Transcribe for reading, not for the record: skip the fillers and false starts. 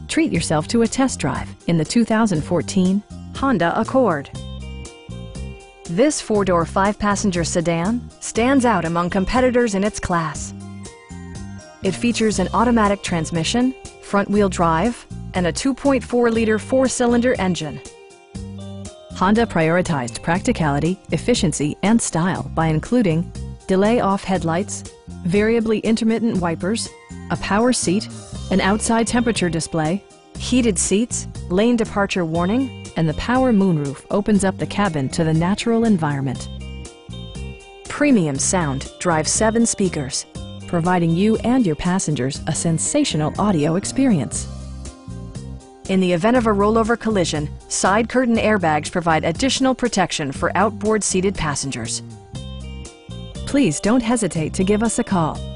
Treat yourself to a test drive in the 2014 Honda Accord. This four-door, five-passenger sedan stands out among competitors in its class. It features an automatic transmission, front-wheel drive, and a 2.4-liter four-cylinder engine. Honda prioritized practicality, efficiency, and style by including delay-off headlights, variably intermittent wipers, a power seat, an outside temperature display, heated seats, lane departure warning, and the power moonroof opens up the cabin to the natural environment. Premium sound drives 7 speakers, providing you and your passengers a sensational audio experience. In the event of a rollover collision, side curtain airbags provide additional protection for outboard seated passengers. Please don't hesitate to give us a call.